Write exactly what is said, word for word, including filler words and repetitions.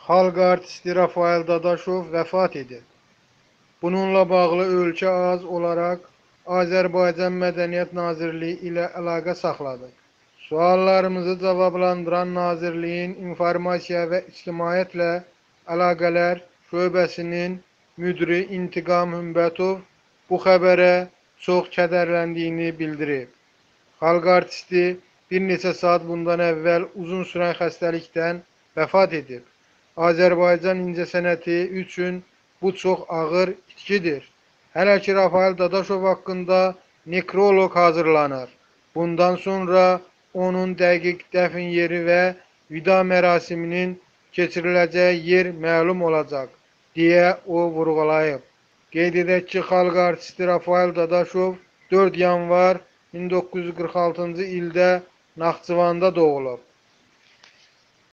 Xalq artisti Rafael Dadaşov vəfat edib. Bununla bağlı ölkə az olaraq Azərbaycan Mədəniyyət Nazirliyi ilə əlaqə saxladıq. Suallarımızı cavablandıran Nazirliyin İnformasiya və İctimaiyyətlə Əlaqələr şöbəsinin müdiri İntiqam Hümbətov bu xəbərə çox kədərləndiyini bildirib. Xalq artisti bir neçə saat bundan əvvəl uzun sürən xəstəlikdən vəfat edib. Azərbaycan incəsənəti üçün bu çox ağır itkidir. Hələ ki Rafael Dadaşov haqqında nekroloq hazırlanır. Bundan sonra onun dəqiq dəfn yeri və vida mərasiminin keçiriləcəyi yer məlum olacaq, deyə o vurğulayıb. Qeyd edək ki, xalq artisti Rafael Dadaşov dörd yanvar min doqquz yüz qırx altıncı ildə Naxçıvanda doğulub.